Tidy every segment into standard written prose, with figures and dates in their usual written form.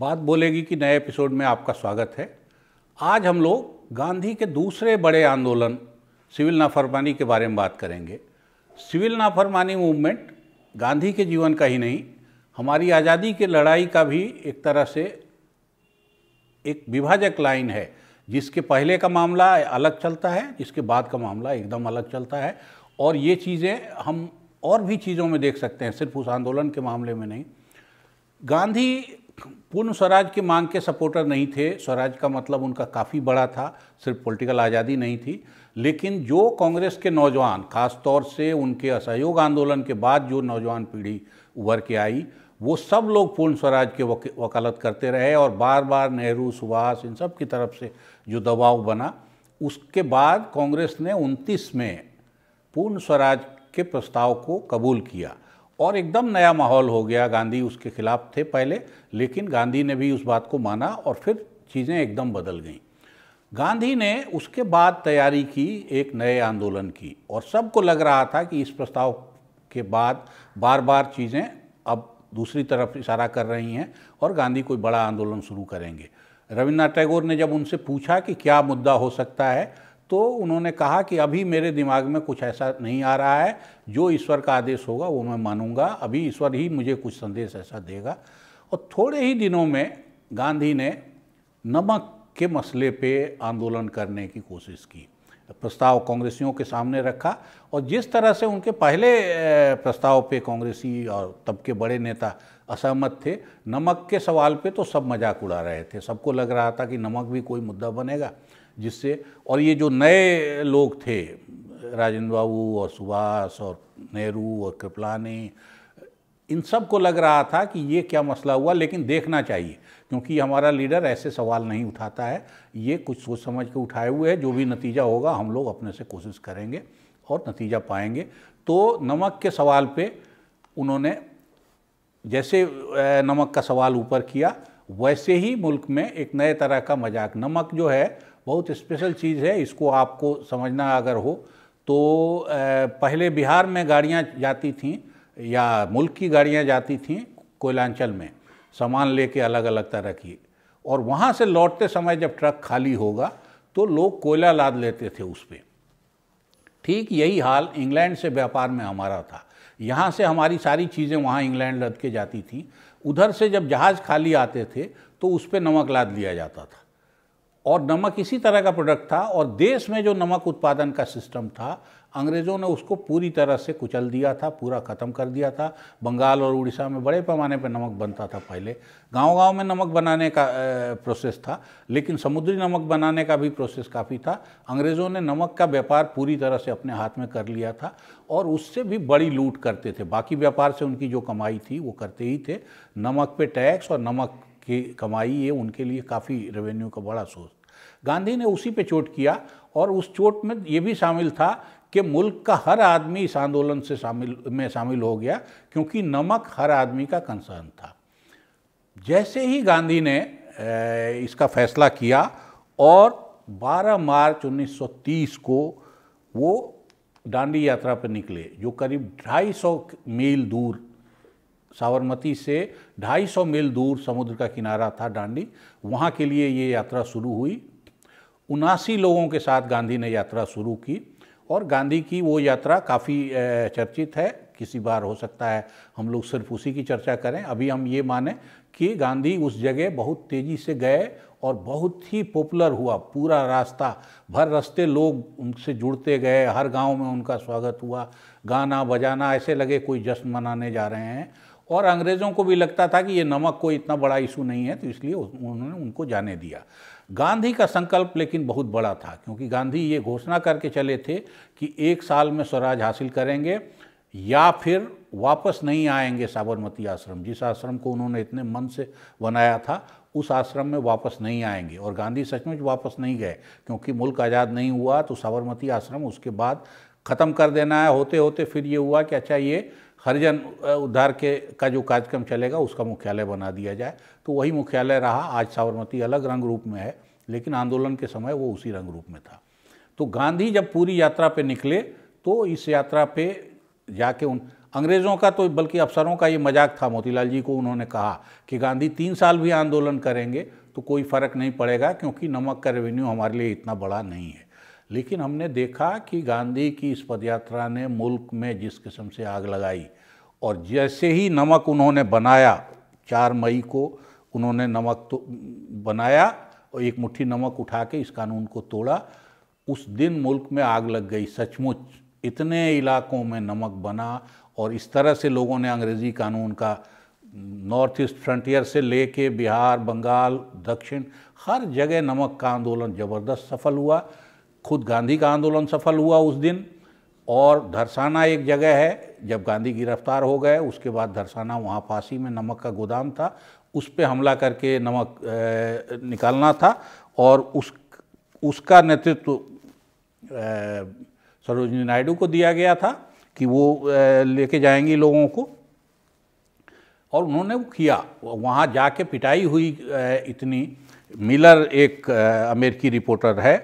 बात बोलेगी कि नए एपिसोड में आपका स्वागत है। आज हम लोग गांधी के दूसरे बड़े आंदोलन सिविल नाफरमानी के बारे में बात करेंगे। सिविल नाफरमानी मूवमेंट गांधी के जीवन का ही नहीं, हमारी आज़ादी की लड़ाई का भी एक तरह से एक विभाजक लाइन है, जिसके पहले का मामला अलग चलता है, जिसके बाद का मामला एकदम अलग चलता है। और ये चीज़ें हम और भी चीज़ों में देख सकते हैं, सिर्फ उस आंदोलन के मामले में नहीं। गांधी पूर्ण स्वराज की मांग के सपोर्टर नहीं थे। स्वराज का मतलब उनका काफ़ी बड़ा था, सिर्फ पॉलिटिकल आज़ादी नहीं थी। लेकिन जो कांग्रेस के नौजवान, ख़ास तौर से उनके असहयोग आंदोलन के बाद जो नौजवान पीढ़ी उभर के आई, वो सब लोग पूर्ण स्वराज के वकालत करते रहे और बार बार नेहरू, सुभाष, इन सब की तरफ से जो दबाव बना, उसके बाद कांग्रेस ने 29 में पूर्ण स्वराज के प्रस्ताव को कबूल किया और एकदम नया माहौल हो गया। गांधी उसके खिलाफ थे पहले, लेकिन गांधी ने भी उस बात को माना और फिर चीज़ें एकदम बदल गईं। गांधी ने उसके बाद तैयारी की एक नए आंदोलन की और सबको लग रहा था कि इस प्रस्ताव के बाद बार बार चीज़ें अब दूसरी तरफ इशारा कर रही हैं और गांधी कोई बड़ा आंदोलन शुरू करेंगे। रविन्द्रनाथ टैगोर ने जब उनसे पूछा कि क्या मुद्दा हो सकता है, तो उन्होंने कहा कि अभी मेरे दिमाग में कुछ ऐसा नहीं आ रहा है, जो ईश्वर का आदेश होगा वो मैं मानूंगा, अभी ईश्वर ही मुझे कुछ संदेश ऐसा देगा। और थोड़े ही दिनों में गांधी ने नमक के मसले पे आंदोलन करने की कोशिश की। प्रस्ताव कांग्रेसियों के सामने रखा और जिस तरह से उनके पहले प्रस्ताव पे कांग्रेसी और तब के बड़े नेता असहमत थे, नमक के सवाल पे तो सब मजाक उड़ा रहे थे। सबको लग रहा था कि नमक भी कोई मुद्दा बनेगा जिससे, और ये जो नए लोग थे, राजेंद्र बाबू और सुभाष और नेहरू और कृपलानी, इन सब को लग रहा था कि ये क्या मसला हुआ। लेकिन देखना चाहिए, क्योंकि हमारा लीडर ऐसे सवाल नहीं उठाता है, ये कुछ सोच समझ के उठाए हुए है। जो भी नतीजा होगा हम लोग अपने से कोशिश करेंगे और नतीजा पाएंगे। तो नमक के सवाल पे उन्होंने जैसे नमक का सवाल ऊपर किया, वैसे ही मुल्क में एक नए तरह का मजाक। नमक जो है बहुत स्पेशल चीज़ है, इसको आपको समझना अगर हो तो पहले बिहार में गाड़ियाँ जाती थीं या मुल्क की गाड़ियाँ जाती थीं कोयलांचल में सामान लेके अलग अलग तरह की, और वहाँ से लौटते समय जब ट्रक खाली होगा तो लोग कोयला लाद लेते थे उस पर। ठीक यही हाल इंग्लैंड से व्यापार में हमारा था। यहाँ से हमारी सारी चीज़ें वहाँ इंग्लैंड लद के जाती थीं, उधर से जब जहाज़ खाली आते थे तो उस पर नमक लाद लिया जाता था। और नमक इसी तरह का प्रोडक्ट था, और देश में जो नमक उत्पादन का सिस्टम था, अंग्रेज़ों ने उसको पूरी तरह से कुचल दिया था, पूरा ख़त्म कर दिया था। बंगाल और उड़ीसा में बड़े पैमाने पर नमक बनता था। पहले गांव-गांव में नमक बनाने का प्रोसेस था, लेकिन समुद्री नमक बनाने का भी प्रोसेस काफ़ी था। अंग्रेज़ों ने नमक का व्यापार पूरी तरह से अपने हाथ में कर लिया था और उससे भी बड़ी लूट करते थे। बाकी व्यापार से उनकी जो कमाई थी वो करते ही थे, नमक पे टैक्स और नमक की कमाई, ये उनके लिए काफ़ी रेवेन्यू का बड़ा सोर्स। गांधी ने उसी पे चोट किया, और उस चोट में ये भी शामिल था कि मुल्क का हर आदमी इस आंदोलन से शामिल हो गया, क्योंकि नमक हर आदमी का कंसर्न था। जैसे ही गांधी ने इसका फैसला किया और 12 मार्च 1930 को वो दांडी यात्रा पर निकले, जो करीब 250 मील दूर, साबरमती से 250 मील दूर समुद्र का किनारा था दांडी, वहाँ के लिए ये यात्रा शुरू हुई। 79 लोगों के साथ गांधी ने यात्रा शुरू की, और गांधी की वो यात्रा काफ़ी चर्चित है। किसी बार हो सकता है हम लोग सिर्फ उसी की चर्चा करें। अभी हम ये माने कि गांधी उस जगह बहुत तेज़ी से गए और बहुत ही पॉपुलर हुआ। पूरा रास्ता भर रास्ते लोग उनसे जुड़ते गए, हर गांव में उनका स्वागत हुआ, गाना बजाना, ऐसे लगे कोई जश्न मनाने जा रहे हैं। और अंग्रेज़ों को भी लगता था कि ये नमक कोई इतना बड़ा इशू नहीं है, तो इसलिए उन्होंने उनको जाने दिया। गांधी का संकल्प लेकिन बहुत बड़ा था, क्योंकि गांधी ये घोषणा करके चले थे कि 1 साल में स्वराज हासिल करेंगे या फिर वापस नहीं आएंगे साबरमती आश्रम। जिस आश्रम को उन्होंने इतने मन से बनाया था, उस आश्रम में वापस नहीं आएंगे। और गांधी सचमुच वापस नहीं गए, क्योंकि मुल्क आज़ाद नहीं हुआ तो साबरमती आश्रम उसके बाद ख़त्म कर देना है। होते होते फिर ये हुआ कि अच्छा, ये हरिजन उद्धार का जो कार्यक्रम चलेगा उसका मुख्यालय बना दिया जाए, तो वही मुख्यालय रहा। आज साबरमती अलग रंग रूप में है, लेकिन आंदोलन के समय वो उसी रंग रूप में था। तो गांधी जब पूरी यात्रा पे निकले, तो इस यात्रा पे जाके अंग्रेज़ों का तो बल्कि अफसरों का ये मजाक था। मोतीलाल जी को उन्होंने कहा कि गांधी 3 साल भी आंदोलन करेंगे तो कोई फ़र्क नहीं पड़ेगा, क्योंकि नमक का रेवेन्यू हमारे लिए इतना बड़ा नहीं है। लेकिन हमने देखा कि गांधी की इस पदयात्रा ने मुल्क में जिस किस्म से आग लगाई, और जैसे ही नमक उन्होंने बनाया, 4 मई को उन्होंने नमक तो बनाया और एक मुट्ठी नमक उठा के इस कानून को तोड़ा, उस दिन मुल्क में आग लग गई। सचमुच इतने इलाकों में नमक बना और इस तरह से लोगों ने अंग्रेज़ी कानून का नॉर्थ ईस्ट फ्रंटियर से लेके बिहार, बंगाल, दक्षिण, हर जगह नमक का आंदोलन ज़बरदस्त सफल हुआ। खुद गांधी का आंदोलन सफल हुआ उस दिन। और धरसाना एक जगह है, जब गांधी गिरफ्तार हो गए उसके बाद धरसाना, वहाँ फांसी में नमक का गोदाम था, उस पे हमला करके नमक निकालना था, और उसका नेतृत्व सरोजिनी नायडू को दिया गया था कि वो लेके जाएंगी लोगों को, और उन्होंने वो किया। वहाँ जाके पिटाई हुई इतनी। मिलर एक अमेरिकी रिपोर्टर है,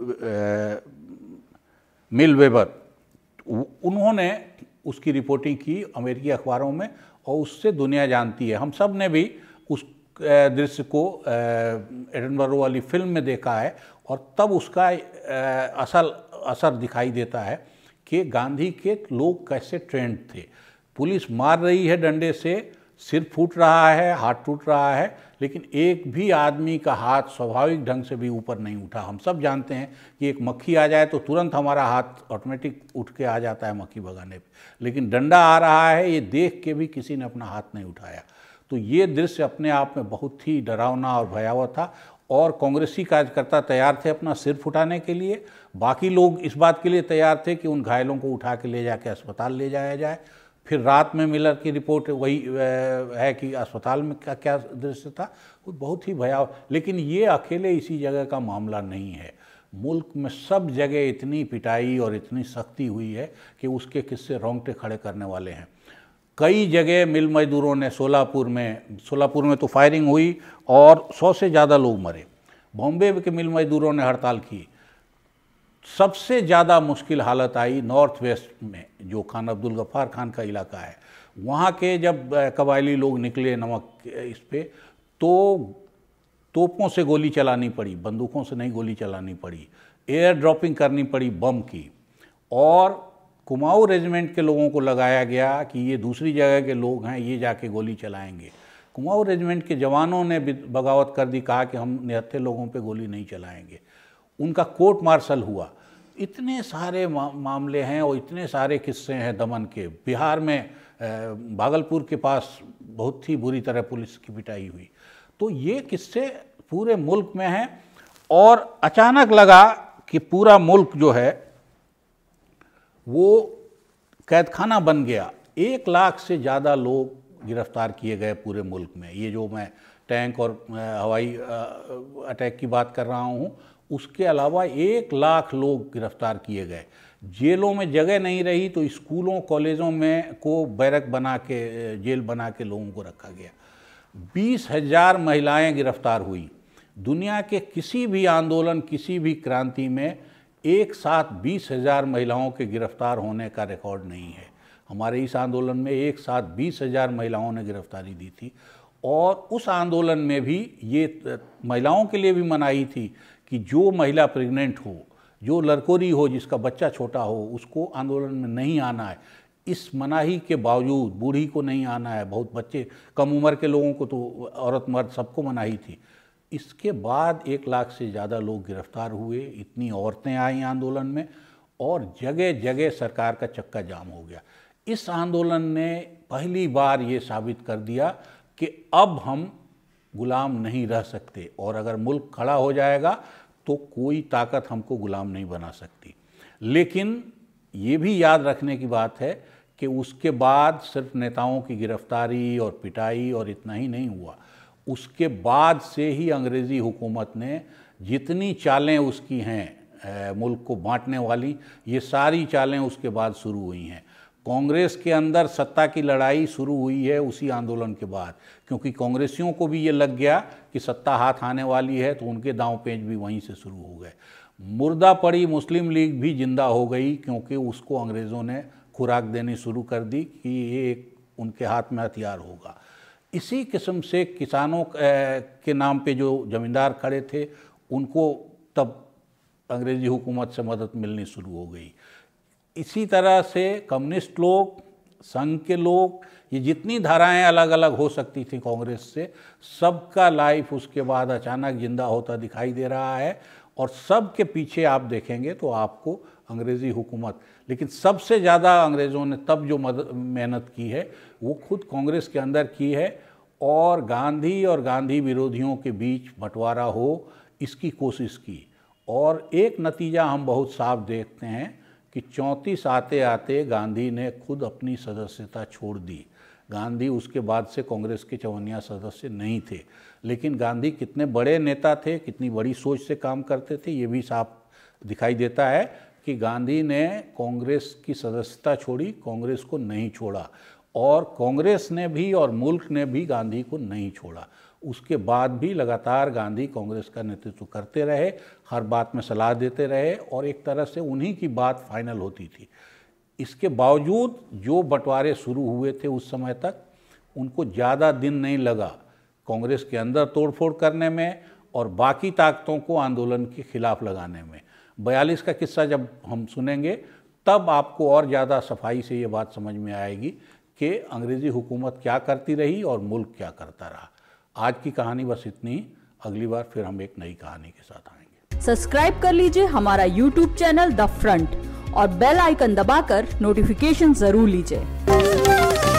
मिल वेबर, उन्होंने उसकी रिपोर्टिंग की अमेरिकी अखबारों में, और उससे दुनिया जानती है। हम सब ने भी उस दृश्य को एडनबरो वाली फिल्म में देखा है, और तब उसका असल असर दिखाई देता है कि गांधी के लोग कैसे ट्रेंड थे। पुलिस मार रही है डंडे से, सिर फूट रहा है, हाथ टूट रहा है, लेकिन एक भी आदमी का हाथ स्वाभाविक ढंग से भी ऊपर नहीं उठा। हम सब जानते हैं कि एक मक्खी आ जाए तो तुरंत हमारा हाथ ऑटोमेटिक उठ के आ जाता है मक्खी भगाने पे, लेकिन डंडा आ रहा है ये देख के भी किसी ने अपना हाथ नहीं उठाया। तो ये दृश्य अपने आप में बहुत ही डरावना और भयावह था, और कांग्रेसी कार्यकर्ता तैयार थे अपना सिर फुटाने के लिए। बाकी लोग इस बात के लिए तैयार थे कि उन घायलों को उठा के ले जाके अस्पताल ले जाया जाए। फिर रात में मिलर की रिपोर्ट वही है कि अस्पताल में क्या क्या दृश्य था, वो बहुत ही भयावह। लेकिन ये अकेले इसी जगह का मामला नहीं है, मुल्क में सब जगह इतनी पिटाई और इतनी सख्ती हुई है कि उसके किस्से रोंगटे खड़े करने वाले हैं। कई जगह मिल मजदूरों ने, सोलापुर में तो फायरिंग हुई और 100 से ज़्यादा लोग मरे। बॉम्बे के मिल मजदूरों ने हड़ताल की। सबसे ज़्यादा मुश्किल हालत आई नॉर्थ वेस्ट में, जो खान अब्दुल गफ्फार खान का इलाका है। वहाँ के जब कबायली लोग निकले नमक इस पे, तो तोपों से गोली चलानी पड़ी, बंदूकों से नहीं गोली चलानी पड़ी, एयर ड्रॉपिंग करनी पड़ी बम की, और कुमाऊँ रेजिमेंट के लोगों को लगाया गया कि ये दूसरी जगह के लोग हैं, ये जाके गोली चलाएंगे। कुमाऊँ रेजिमेंट के जवानों ने बगावत कर दी, कहा कि हम निहत्थे लोगों पे गोली नहीं चलाएंगे। उनका कोर्ट मार्शल हुआ। इतने सारे मामले हैं और इतने सारे किस्से हैं दमन के। बिहार में भागलपुर के पास बहुत ही बुरी तरह पुलिस की पिटाई हुई। तो ये किस्से पूरे मुल्क में हैं, और अचानक लगा कि पूरा मुल्क जो है वो कैदखाना बन गया। 1 लाख से ज़्यादा लोग गिरफ्तार किए गए पूरे मुल्क में। ये जो मैं टैंक और हवाई अटैक की बात कर रहा हूँ, उसके अलावा 1 लाख लोग गिरफ्तार किए गए। जेलों में जगह नहीं रही तो स्कूलों कॉलेजों में को बैरक बना के, जेल बना के लोगों को रखा गया। 20,000 महिलाएं गिरफ्तार हुई। दुनिया के किसी भी आंदोलन, किसी भी क्रांति में एक साथ 20,000 महिलाओं के गिरफ्तार होने का रिकॉर्ड नहीं है। हमारे इस आंदोलन में एक साथ 20,000 महिलाओं ने गिरफ्तारी दी थी, और उस आंदोलन में भी ये महिलाओं के लिए भी मनाही थी कि जो महिला प्रेग्नेंट हो, जो लड़कोरी हो, जिसका बच्चा छोटा हो, उसको आंदोलन में नहीं आना है। इस मनाही के बावजूद बूढ़ी को नहीं आना है, बहुत बच्चे, कम उम्र के लोगों को, तो औरत मर्द सबको मनाही थी। इसके बाद 1 लाख से ज़्यादा लोग गिरफ्तार हुए, इतनी औरतें आई आंदोलन में, और जगह जगह सरकार का चक्का जाम हो गया। इस आंदोलन ने पहली बार ये साबित कर दिया कि अब हम गुलाम नहीं रह सकते, और अगर मुल्क खड़ा हो जाएगा तो कोई ताकत हमको गुलाम नहीं बना सकती। लेकिन ये भी याद रखने की बात है कि उसके बाद सिर्फ नेताओं की गिरफ्तारी और पिटाई और इतना ही नहीं हुआ। उसके बाद से ही अंग्रेज़ी हुकूमत ने जितनी चालें उसकी हैं मुल्क को बांटने वाली, ये सारी चालें उसके बाद शुरू हुई हैं। कांग्रेस के अंदर सत्ता की लड़ाई शुरू हुई है उसी आंदोलन के बाद, क्योंकि कांग्रेसियों को भी ये लग गया कि सत्ता हाथ आने वाली है, तो उनके दांव पेंच भी वहीं से शुरू हो गए। मुर्दा पड़ी मुस्लिम लीग भी जिंदा हो गई, क्योंकि उसको अंग्रेज़ों ने खुराक देनी शुरू कर दी कि ये एक उनके हाथ में हथियार होगा। इसी किस्म से किसानों के नाम पे जो ज़मींदार खड़े थे उनको तब अंग्रेज़ी हुकूमत से मदद मिलनी शुरू हो गई। इसी तरह से कम्युनिस्ट लोग, संघ के लोग, ये जितनी धाराएं अलग अलग हो सकती थी कांग्रेस से, सबका लाइफ उसके बाद अचानक जिंदा होता दिखाई दे रहा है। और सब के पीछे आप देखेंगे तो आपको अंग्रेज़ी हुकूमत, लेकिन सबसे ज़्यादा अंग्रेज़ों ने तब जो मेहनत की है वो खुद कांग्रेस के अंदर की है, और गांधी और गांधी विरोधियों के बीच बंटवारा हो इसकी कोशिश की। और एक नतीजा हम बहुत साफ देखते हैं कि 34 आते आते गांधी ने खुद अपनी सदस्यता छोड़ दी। गांधी उसके बाद से कांग्रेस के 54 सदस्य नहीं थे, लेकिन गांधी कितने बड़े नेता थे, कितनी बड़ी सोच से काम करते थे, ये भी साफ दिखाई देता है कि गांधी ने कांग्रेस की सदस्यता छोड़ी, कांग्रेस को नहीं छोड़ा। और कांग्रेस ने भी और मुल्क ने भी गांधी को नहीं छोड़ा। उसके बाद भी लगातार गांधी कांग्रेस का नेतृत्व करते रहे, हर बात में सलाह देते रहे, और एक तरह से उन्हीं की बात फाइनल होती थी। इसके बावजूद जो बंटवारे शुरू हुए थे उस समय तक, उनको ज़्यादा दिन नहीं लगा कांग्रेस के अंदर तोड़फोड़ करने में और बाकी ताकतों को आंदोलन के खिलाफ लगाने में। 42 का किस्सा जब हम सुनेंगे तब आपको और ज़्यादा सफाई से ये बात समझ में आएगी कि अंग्रेज़ी हुकूमत क्या करती रही और मुल्क क्या करता रहा। आज की कहानी बस इतनी ही, अगली बार फिर हम एक नई कहानी के साथ आएंगे। सब्सक्राइब कर लीजिए हमारा यूट्यूब चैनल द फ्रंट और बेल आइकन दबाकर नोटिफिकेशन जरूर लीजिए।